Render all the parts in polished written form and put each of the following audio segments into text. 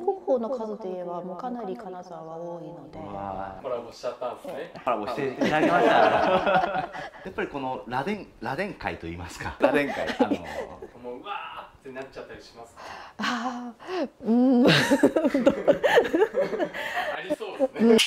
国宝の数で言えばもうかなり金沢は多いので。 コラボしちゃったんですね。 コラボしていただきました。やっぱりこの螺鈿会と言いますか。螺鈿会。 もううわーってなっちゃったりしますか。 ありそうですね。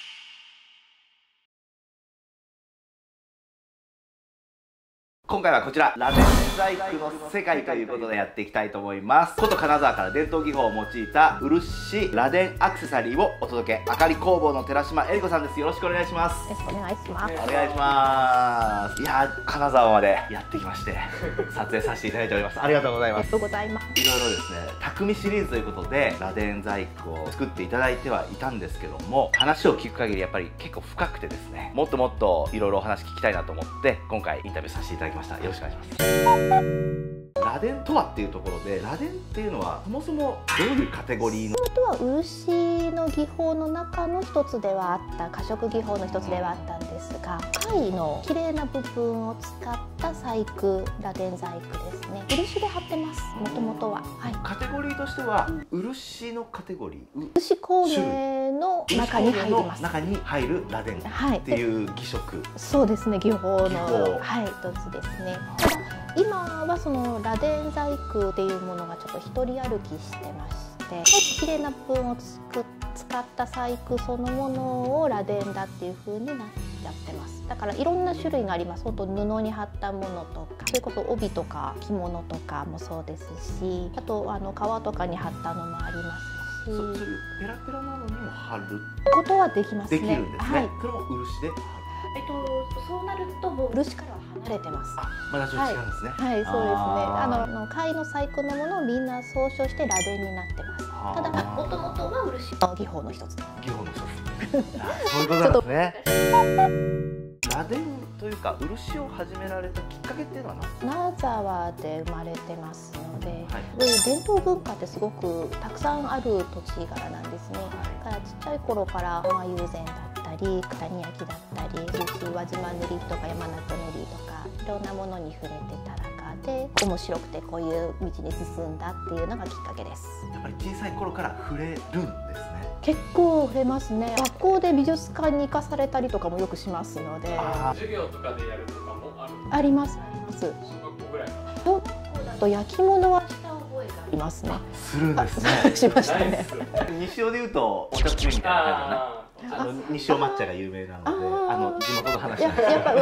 今回はこちら螺鈿細工の世界ということでやっていきたいと思います。古都金沢から伝統技法を用いた漆螺鈿アクセサリーをお届け、あかり工房の寺島恵理子さんです。よろしくお願いします。 よろしくお願いします。 お願いします。いやー、金沢までやってきまして撮影させていただいております。ありがとうございます。 ありがとうございます。 いろいろですね、匠シリーズということで螺鈿細工を作っていただいてはいたんですけども、話を聞く限りやっぱり結構深くてですね、もっともっといろいろお話聞きたいなと思って今回インタビューさせていただきました。よろしくお願いします。螺鈿とはっていうところで、螺鈿っていうのはそもそもどういうカテゴリーの？ 元は漆の技法の中の一つではあった、化粧技法の一つではあったんですが、貝の綺麗な部分を使った細工、螺鈿細工ですね。漆で貼ってます。もともとは。はい。 カテゴリーとしては漆のカテゴリー。 漆工芸の中に入ります。 中に入る螺鈿っていう技職。 そうですね。技法のはい一つですね。ただ今はその螺鈿細工っていうものがちょっと一人歩きしてまして、綺麗な部分を使った細工そのものを螺鈿だっていう風になっちゃってます。だからいろんな種類があります。本当布に貼ったものとか、それこそ帯とか着物とかもそうですし、あと革とかに貼ったのもありますし。 そういうペラペラなのにも貼ることはできますね。 できるんですね。 はい。 それも漆で貼る。 そうなるともう漆からは離れてます。 あ、まだちょっと違うんですね。 はい、そうですね。貝の細工のものをみんな総称して螺鈿になってます。ただもともとは漆の技法の一つ。 技法の一つ。そういうことなんですね。螺鈿というか漆を始められたきっかけっていうのは何ですか？ 金沢で生まれてますので、伝統文化ってすごくたくさんある土地柄なんですね。だからちっちゃい頃から浜友禅だったり九谷焼だったり、宇和島塗りとか山中塗りとかいろんなものに触れてた中で、面白くてこういう道に進んだっていうのがきっかけです。 やっぱり小さい頃から触れるんですね。 結構触れますね。学校で美術館に行かされたりとかもよくしますので。 授業とかでやるとかもある？ あります。あります。 小学校ぐらいかな。 小学校だと焼き物はした覚えがありますね。 するんですね。 しましたね。 西尾でいうとお茶つゆみたいな感じかな。西尾抹茶が有名なので、地元の話なんです。 やっぱ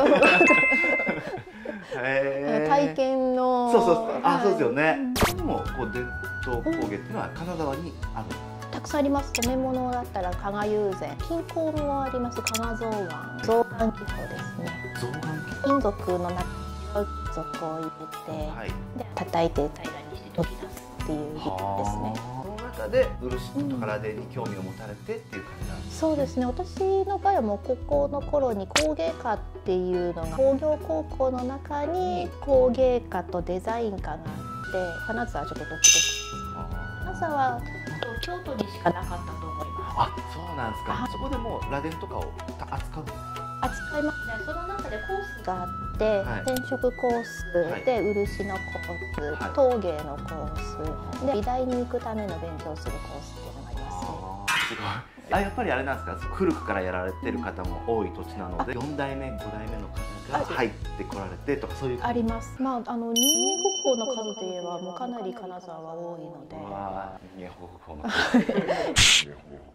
体験の。 そうですよね。でも伝統工芸っていうのは金沢にある。 たくさんあります。染め物だったら加賀友禅、金工もあります。金象嵌、象嵌技法ですね。 象嵌技法。 金属の中に属を入れて、で叩いて平らにして研ぎ出すっていう技法ですね。 その中で漆とか螺鈿に興味を持たれてっていう感じなんですか？ そうですね。私の場合はもう高校の頃に工芸科っていうのが、工業高校の中に工芸科とデザイン科があって、金沢はちょっと独特です。金沢は京都にしかなかったと思います。 あ、そうなんですか。そこでもう螺鈿とかを扱うんですか？ 扱いますね。その中でコースがあって、染色コースで漆のコース、陶芸のコースで美大に行くための勉強するコースっていうのがありますね。 すごい。やっぱりあれなんですか。古くからやられてる方も多い土地なので、4代目5代目の方が入ってこられてとかそういうあります。まあ人間国宝の数で言えばもうかなり金沢は多いので。 人間国宝の数。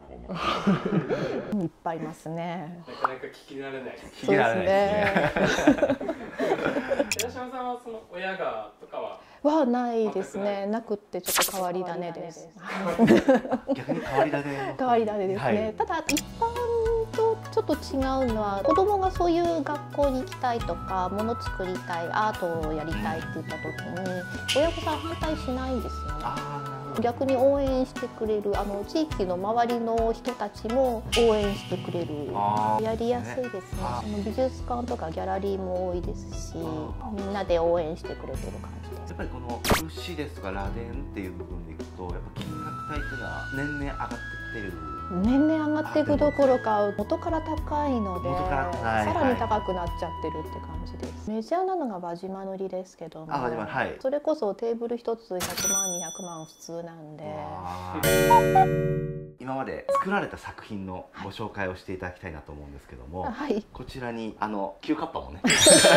いっぱいいますね。 なかなか聞き慣れない。 聞き慣れないですね。 寺島さんはその親がとかはないですね。なくってちょっと変わり種です。 逆に変わり種。 変わり種ですね。ただ一般とちょっと違うのは、子供がそういう学校に行きたいとか、もの作りたい、アートをやりたいって言った時に、親御さん反対しないんですよね。逆に応援してくれる、地域の周りの人たちも応援してくれる。やりやすいですね。美術館とかギャラリーも多いですし、みんなで応援してくれてる感じです。 やっぱりこの漆ですとか螺鈿っていう部分でいくと、やっぱ金額帯っていうのは年々上がってってる。 年々上がっていくどころか元から高いので元から高い、 さらに高くなっちゃってるって感じです。メジャーなのが輪島塗ですけども、 輪島、はい、 それこそテーブル一つ100万200万普通なんで。 今まで作られた作品のご紹介をしていただきたいなと思うんですけども、 はい、 こちらに旧カッパもね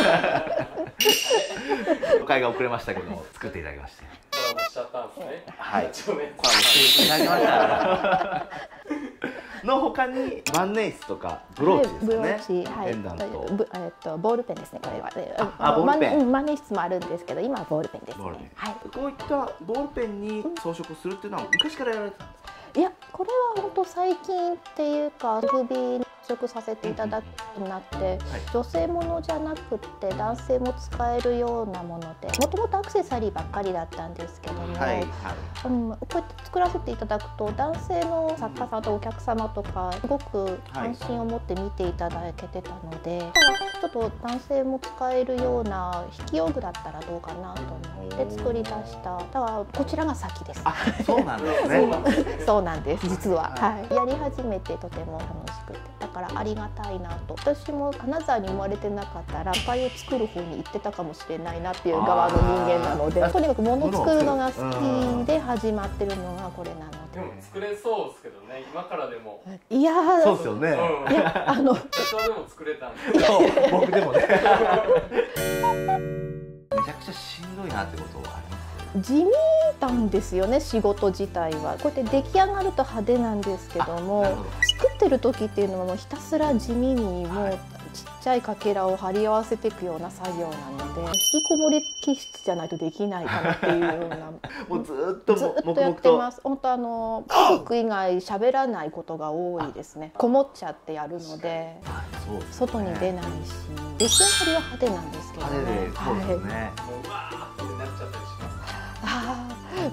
紹介が遅れましたけど作っていただきまして、 コラボしちゃったんですね。 はい、 コラボしていただきましたの他に万年筆とかブローチですね、 ブローチ、はい、 ペンダント、 ボールペンですね、これは。 ボールペン、 万年筆もあるんですけど、今はボールペンですね。はい、 こういったボールペンに装飾するっていうのは昔からやられてたんですか？ いや、これは本当最近っていうか、首に試食させていただくようになって、はい、女性ものじゃなくって男性も使えるようなもので、もともとアクセサリーばっかりだったんですけども、はいはい、こうやって作らせていただくと男性の作家さんとお客様とかすごく関心を持って見ていただけてたので、はい、ちょっと男性も使えるような筆記用具だったらどうかなと思って作り出した。だからこちらが先です。 あ、そうなんですね。 そうなんです、実は。はい、やり始めてとても楽しくて、だからありがたいなと。私も金沢に生まれてなかったらいっぱいを作る方に行ってたかもしれないなっていう側の人間なので、とにかく物を作るのが好きで始まってるのがこれなので。 でも作れそうですけどね、今からでも。 いやー、そうですよね。 いや、 私はでも作れたんですよ。 僕でもね。めちゃくちゃしんどいなってことはあります？ 地味なんですよね、仕事自体は。こうやって出来上がると派手なんですけども、作ってる時っていうのはもうひたすら地味にもうちっちゃいかけらを貼り合わせていくような作業なので、引きこもり気質じゃないとできないかなっていうようなもうずっとやってます。本当家族以外喋らないことが多いですね。こもっちゃってやるので、外に出ないし、出来上がりは派手なんですけどね。 そうですね。 もうわーってなっちゃったりします。 あり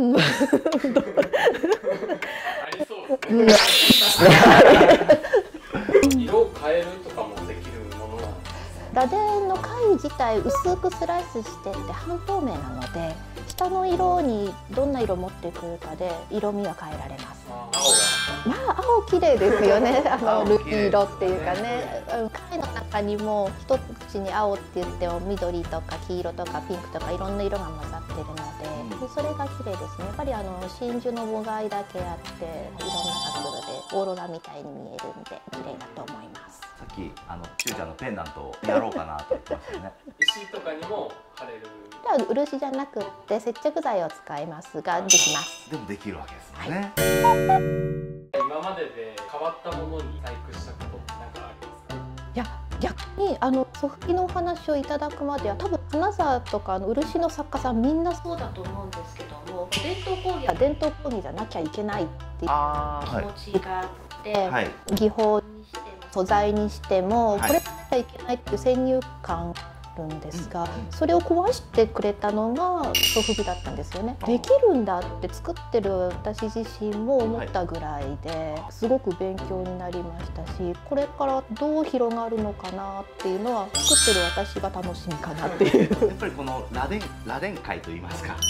そうですね。 色を変えるとかもできるものなんですか？ 螺鈿の貝自体薄くスライスしてって半透明なので、下の色にどんな色持ってくるかで色味は変えられます。まあ青綺麗ですよね。ルビー色っていうかね、貝の中にも一口に青って言っても緑とか黄色とかピンクとかいろんな色が混ざってるので、それが綺麗ですね。やっぱり真珠の母貝だけあっていろんな角度でオーロラみたいに見えるんで綺麗だと思います。 さっきちゅうちゃんのペンダントをやろうかなと言ってましたね。 石とかにも貼れる。 漆じゃなくって接着剤を使いますができます。 でもできるわけですね。 今までで変わったものに細工したことって何かありますか？ いや、逆にソフビのお話をいただくまでは多分金沢とか漆の作家さんみんなそうだと思うんですけども、伝統工芸は伝統工芸じゃなきゃいけないっていう気持ちがあって、はい、技法にしても素材にしても、これじゃいけないっていう先入観んですが、それを壊してくれたのがソフビだったんですよね。できるんだって作ってる私自身も思ったぐらいですごく勉強になりましたし、これからどう広がるのかなっていうのは作ってる私が楽しみかなっていう。 やっぱりこの螺鈿界といいますか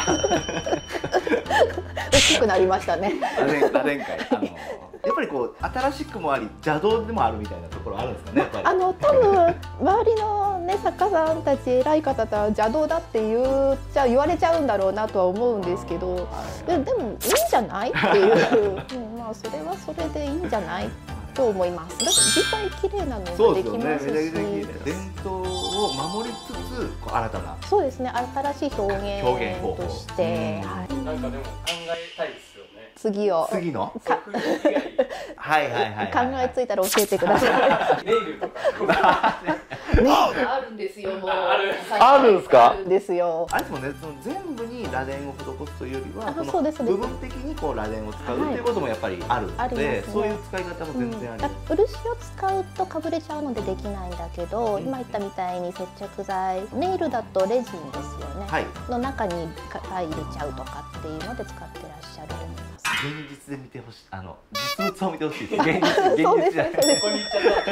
大きくなりましたね。 螺鈿界やっぱりこう新しくもあり邪道でもあるみたいなところあるんですかね。やっぱり多分周りのね作家さんたち偉い方とは邪道だって言われちゃうんだろうなとは思うんですけど、でもいいんじゃないっていうまあそれはそれでいいんじゃないと思います。だって実際綺麗なのができますし、 伝統を守りつつ新たな、 そうですね、新しい表現として、 なんかでも考えたいですよね。 次のはいはいはい、 考えついたら教えてください。 ネイルとかネイルあるんですよ。もうあるんですか？ あるんですよ。 あれですもんね、その全部に螺鈿を施すというよりは、 そうです部分的にこう螺鈿を使うっていうこともやっぱりあるので、そういう使い方も全然あります。 漆を使うとかぶれちゃうのでできないんだけど、今言ったみたいに接着剤、ネイルだとレジンですよね。の中に入れちゃうとかっていうので使ってらっしゃると思います。 現実で見てほしい、実物を見てほしいです。現実じゃない。 ここに行っちゃった。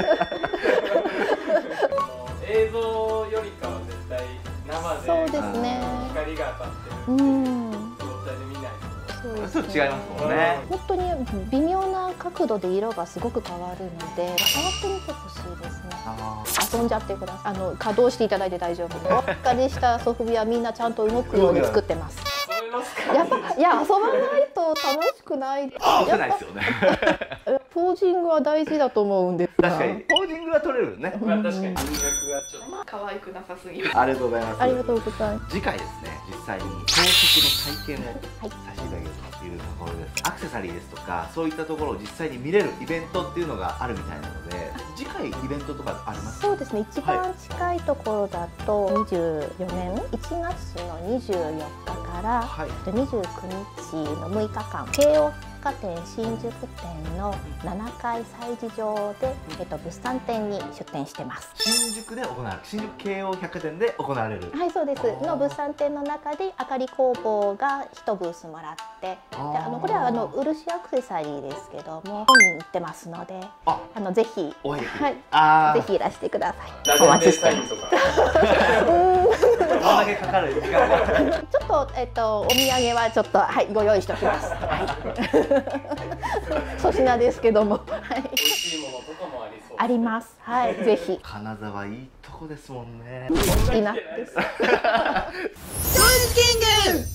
映像よりかは絶対生で光が当たってる状態で見ないと。 そうでとちょっと違いますもんね。 本当に微妙な角度で色がすごく変わるので触ってみてほしいですね。遊んじゃってください。稼働していただいて大丈夫です。お分かりしたソフビはみんなちゃんと動くように作ってます。 遊べますか？ やっぱいや遊ばないと楽しくない。 遊べないですよね。 ポージングは大事だと思うんですが。 確かにポージングは取れるよね。 まあ確かに人格がちょっと可愛くなさすぎる。 ありがとうございます。 ありがとうございます。 次回ですね、実際に宝飾の体験をさせていただけるというところです。アクセサリーですとかそういったところを実際に見れるイベントっていうのがあるみたいなので、次回イベントとかありますか？ そうですね。一番近いところだと24年1月の24日からはい。 29日の6日間、京王百貨店新宿店の7階催事場で、物産展に出店してます。 新宿で行われる、新宿京王百貨店で行われる。 はい、そうです。の物産展の中であかり工房が1ブースもらって、でこれは漆アクセサリーですけども、本人行ってますので、 あ、 ぜひ、 お会いできる。 はい、 ああ、 ぜひいらしてください。 ラお待テンデザイちしてます。 ンとかどんだけかかる時間が。 ちょっと、お土産はちょっと、はい、ご用意しておきます。はい。粗品ですけども、はい。 美味しいものとかもありそう。 あります。はい、ぜひ。 金沢いいとこですもんね。 いいなです。 トイズキング